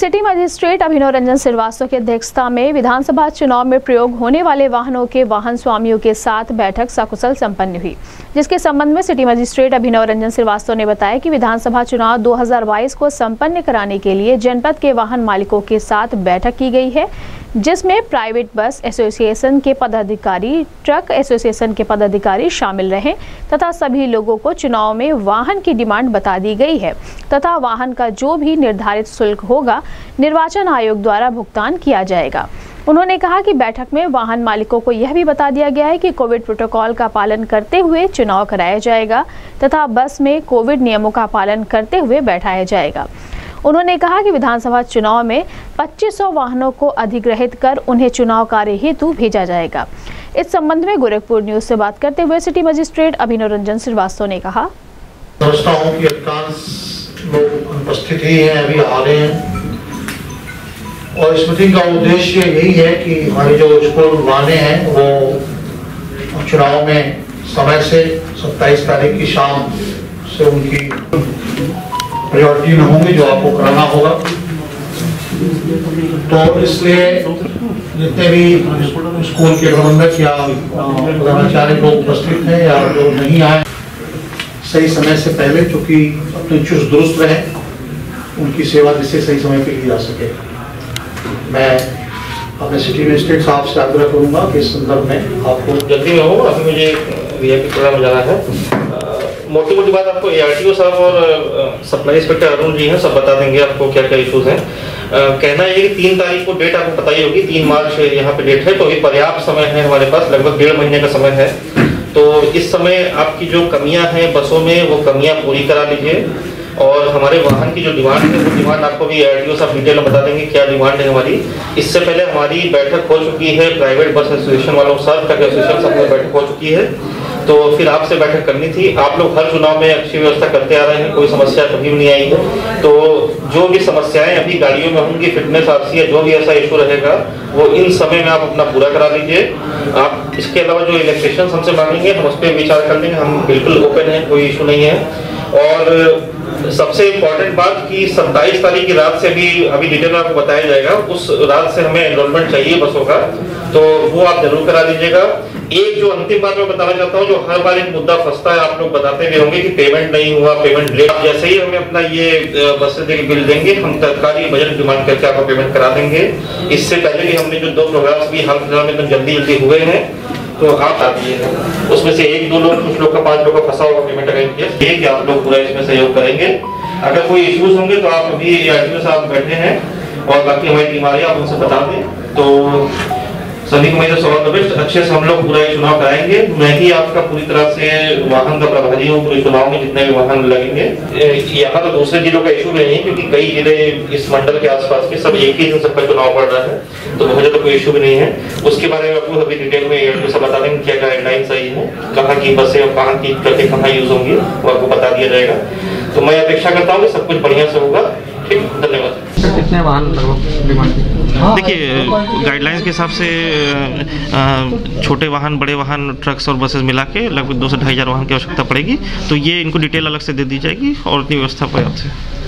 City magistrate Abhinav Ranjan Srivastava की अध्यक्षता में विधानसभा चुनाव में प्रयोग होने वाले वाहनों के वाहन स्वामियों के साथ बैठक सकुशल संपन्न हुई, जिसके संबंध में सिटी मजिस्ट्रेट अभिनव रंजन श्रीवास्तव ने बताया कि विधानसभा चुनाव 2022 को संपन्न कराने के लिए जनपद के वाहन मालिकों के साथ बैठक की गई है, जिसमें प्राइवेट बस एसोसिएशन के पदाधिकारी, ट्रक एसोसिएशन के पदाधिकारी शामिल रहे तथा सभी लोगों को चुनाव में वाहन की डिमांड बता दी गई है तथा वाहन का जो भी निर्धारित शुल्क होगा निर्वाचन आयोग द्वारा भुगतान किया जाएगा। उन्होंने कहा कि बैठक में वाहन मालिकों को यह भी बता दिया गया है कि कोविड प्रोटोकॉल का पालन करते हुए चुनाव कराया जाएगा तथा बस में कोविड नियमों का पालन करते हुए बैठाया जाएगा। उन्होंने कहा कि विधानसभा चुनाव में 2500 वाहनों को अधिग्रहित कर उन्हें चुनाव कार्य हेतु भेजा जाएगा। इस संबंध में गोरखपुर न्यूज से बात करते हुए सिटी मजिस्ट्रेट अभिनव रंजन श्रीवास्तव ने कहा, समझता हूं कि अधिकांश लोग उपस्थित ही हैं, अभी आ रहे हैं और इस मीटिंग का उद्देश्य यही है कि हमारे जो स्कूल वाहने हैं वो चुनाव में समय से 27 तारीख की शाम से उनकी प्रायोरिटी में होंगे जो आपको कराना होगा। तो इसलिए जितने भी स्कूल के प्रबंधक या प्रधानाचार्य लोग उपस्थित हैं या जो नहीं आए, सही समय से पहले चूंकि अपने चुस्त दुरुस्त रहे, उनकी सेवा जिससे सही समय पे की जा सके। मैं अपने सिटी मजिस्ट्रेट साहब से आग्रह करूंगा कि इस संदर्भ में आपको जल्दी में हो, अभी मुझे वीआईपी प्रोग्राम जाना है। मोटी मोटी बात आपको एआरटीओ साहब और सप्लाई इंस्पेक्टर अरुण जी हैं, सब बता देंगे आपको क्या क्या इश्यूज हैं। कहना है कि 3 तारीख को डेट आपको पता ही होगी, 3 मार्च यहाँ पे डेट है, तो अभी पर्याप्त समय है हमारे पास, लगभग 1.5 महीने का समय है। तो इस समय आपकी जो कमियां हैं बसों में वो कमियां पूरी करा लीजिए और हमारे वाहन की जो डिमांड है वो डिमांड आपको भी एआरटीओ साहब डिटेल में बता देंगे क्या डिमांड है हमारी। इससे पहले हमारी बैठक हो चुकी है प्राइवेट बस एसोसिएशन वालों के साथ, ट्रक एसोसिएशन सब में बैठक हो चुकी है, तो फिर आपसे बैठक करनी थी। आप लोग हर चुनाव में अच्छी व्यवस्था करते आ रहे हैं, कोई समस्या कभी भी नहीं आई है। तो जो भी समस्याएं अभी गाड़ियों में होंगी, फिटनेस आरसी या जो भी ऐसा इशू रहेगा वो इन समय में आप अपना पूरा करा लीजिए। आप इसके अलावा जो इलेक्ट्रिशियन हमसे मांगेंगे हम उस पर विचार कर लेंगे, हम बिल्कुल ओपन है, कोई इशू नहीं है। और सबसे इम्पोर्टेंट बात कि 27 तारीख की रात से अभी डिटेल आपको बताया जाएगा, उस रात से हमें एनरोलमेंट चाहिए बसों का, तो वो आप जरूर करा दीजिएगा। एक जो अंतिम बात मैं बताना चाहता हूँ, जो हर बार एक मुद्दा फंसता है, आप लोग बताते भी होंगे कि पेमेंट नहीं हुआ, पेमेंट लेट। जैसे ही हमें अपना ये बस से बिल देंगे, हम तत्काल बजट डिमांड करके आपको पेमेंट करा देंगे। इससे पहले भी हमने जो 2 प्रोग्राम्स भी हाल फिलहाल में जल्दी हुए हैं, तो आप आइए, उसमें से 1-2 लोग, कुछ लोग का 5 लोग का फंसा होगा पेमेंट अरेंज किया, कि आप लोग पूरा इसमें सहयोग करेंगे। अगर कोई इश्यूज होंगे तो आप अभी एआरटीओ साहब बैठे हैं और बाकी हमारी टीम आ रही है, आप उनसे बता दें। तो सभी को मेरे ऑल द बेस्ट, अच्छे से हम लोग पूरा चुनाव कराएंगे। मैं ही आपका पूरी तरह से वाहन का प्रभारी हूँ पूरे चुनाव में, जितने भी वाहन लगेंगे। यहाँ तो दूसरे जिलों का इशू नहीं है क्योंकि कई जिले इस मंडल के आसपास के सब एक ही दिन सबका चुनाव पड़ रहा है, तो मुझे तो कोई इशू भी नहीं है। उसके बारे में आपको अभी डिटेल में सब बता देंगे क्या गाइडलाइन सही है, कहाँ की बसें और कहाँ की ट्रकें कहाँ यूज होंगी, वो आपको बता दिया जाएगा। तो मैं अपेक्षा करता हूँ कि सब कुछ बढ़िया से होगा। ठीक, धन्यवाद। कितने वाहन डिमांड? देखिए, गाइडलाइंस के हिसाब से छोटे वाहन, बड़े वाहन, ट्रक्स और बसेस मिला के लगभग 2 से 2,500 वाहन की आवश्यकता पड़ेगी। तो ये इनको डिटेल अलग से दे दी जाएगी और इतनी व्यवस्था पर्याप्त है।